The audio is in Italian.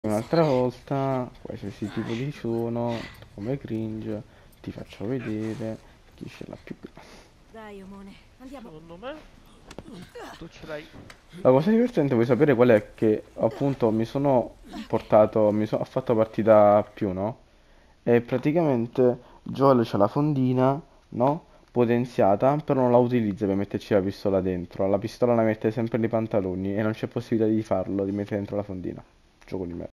Un'altra volta, qualsiasi tipo di suono, come cringe, ti faccio vedere chi ce l'ha più grande. Dai, Omone, andiamo. Secondo me tu ce l'hai. La cosa divertente, vuoi sapere qual è? Che appunto ho fatto partita più, no? E praticamente Joel c'ha la fondina, no? Potenziata, però non la utilizza per metterci la pistola dentro. La pistola la mette sempre nei pantaloni e non c'è possibilità di farlo, di mettere dentro la fondina. Gioco di merda.